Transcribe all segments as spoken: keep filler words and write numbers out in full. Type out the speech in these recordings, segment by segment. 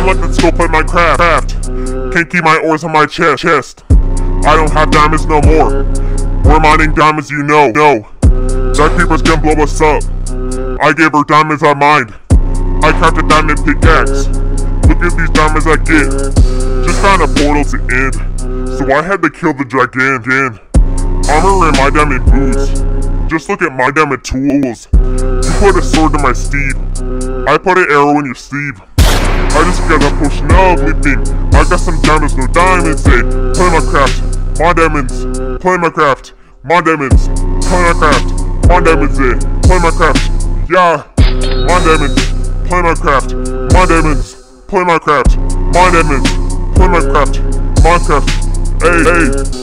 Can't let the skill play my craft. Can't keep my ores on my chest. chest. I don't have diamonds no more. We're mining diamonds, you know. No. That creeper's gonna blow us up. I gave her diamonds I mined. I crafted diamond pickaxe. Look at these diamonds I get. Just found a portal to end. So I had to kill the dragon again. Armor and my diamond boots. Just look at my diamond tools. You put a sword in my steed. I put an arrow in your sleeve. I just got a potion of leaping. I got some diamonds, no diamonds, say. Play my craft, my diamonds. Play my craft, my diamonds. Play my craft, my diamonds, say. Play my craft, yeah. My diamonds, play my craft, my diamonds. Play my craft, my diamonds. Play my craft, my craft. Hey, hey.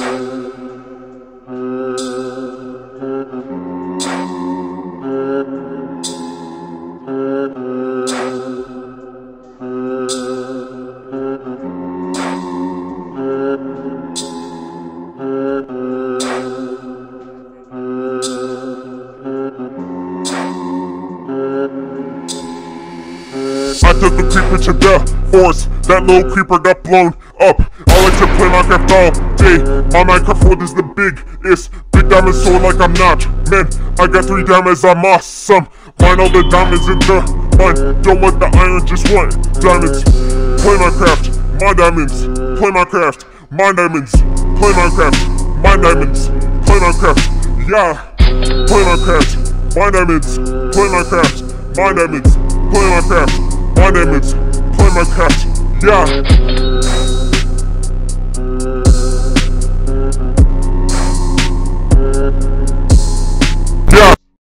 I took the creeper to the forest. That little creeper got blown up. I like to play Minecraft all day. My Minecraft world is the biggest. Big diamond sword like I'm not. Man, I got three diamonds, I'm awesome. Mine all the diamonds in the mine. Don't want the iron, just want diamonds. Play Minecraft, my diamonds. Play Minecraft, my diamonds. Play Minecraft, my diamonds. Play Minecraft, yeah. Play Minecraft, my diamonds. Play Minecraft, my diamonds. Play Minecraft. My diamonds, play my craft, yeah.